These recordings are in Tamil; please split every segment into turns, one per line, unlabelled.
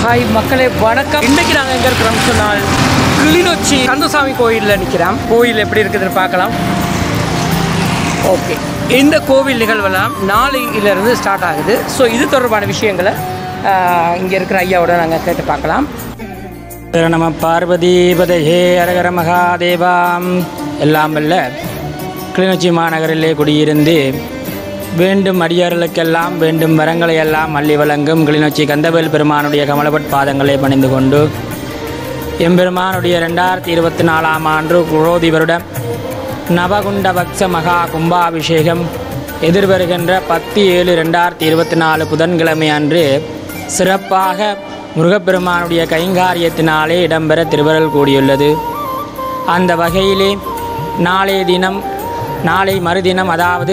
ஹாய் மக்களே வணக்கம். இன்றைக்கு நாங்கள் எங்கே இருக்கிறோம்னு சொன்னால் கிளிநொச்சி கந்தசாமி கோயிலில் நிற்கிறோம். கோயில் எப்படி இருக்குதுன்னு பார்க்கலாம். ஓகே, இந்த கோவில் நிகழ்வெல்லாம் நாளையிலிருந்து ஸ்டார்ட் ஆகுது. ஸோ இது தொடர்பான விஷயங்களை இங்கே இருக்கிற ஐயாவோட நாங்கள் கேட்டு பார்க்கலாம்.
நம பார்வதிபதையே அரகர மகாதேவாம். எல்லாம் வல்ல கிளிநொச்சி மாநகரிலே குடியிருந்து வேண்டும் அடியார்களுக்கெல்லாம் வேண்டும் வரங்களை எல்லாம் அள்ளி வழங்கும் கிளிநொச்சி கந்தவேல் பெருமானுடைய கமலபட் பாதங்களை பணிந்து கொண்டு எம்பெருமானுடைய 2024 ஆண்டு குரோதி வருடம் நவகுண்ட பக்ஷ மகா கும்பாபிஷேகம் எதிர்வருகின்ற 10/7/2024 புதன்கிழமை அன்று சிறப்பாக முருகப்பெருமானுடைய கைங்காரியத்தினாலே இடம்பெற திருவருள் கூடியுள்ளது. அந்த வகையிலே நாளை மறுதினம், அதாவது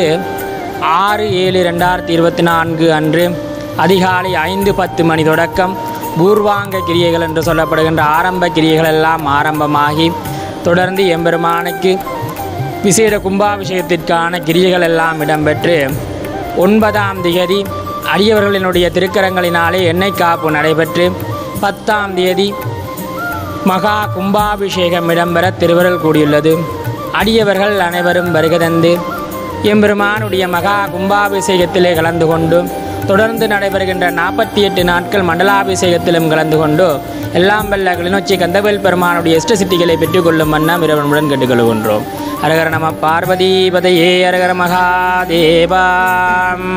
6/7/2024 அன்று அதிகாலை 5:10 மணி தொடக்கம் பூர்வாங்க கிரியைகள் என்று சொல்லப்படுகின்ற ஆரம்ப கிரியைகள் எல்லாம் ஆரம்பமாகி தொடர்ந்து எம்பெருமானுக்கு விசேட கும்பாபிஷேகத்திற்கான கிரியைகள் எல்லாம் இடம்பெற்று 9ஆம் தேதி அடியவர்களினுடைய திருக்கரங்களினாலே எண்ணெய் காப்பு நடைபெற்று 10ஆம் தேதி மகா கும்பாபிஷேகம் இடம்பெற திருவருள் கூடியுள்ளது. அடியவர்கள் அனைவரும் வருகை தந்து எம்பெருமானுடைய மகா கும்பாபிஷேகத்திலே கலந்து கொண்டு தொடர்ந்து நடைபெறுகின்ற 48 நாட்கள் மண்டலாபிஷேகத்திலும் கலந்து கொண்டு எல்லாம் வல்ல கிளிநொச்சி கந்தவேல் பெருமானுடைய இஷ்ட சித்திகளை பெற்றுக்கொள்ளும் வண்ணம் இறைவனுடன் கேட்டுக்கொள்கின்றோம். அரகர நம பார்வதிபதையே அரகர மகாதேவாம்.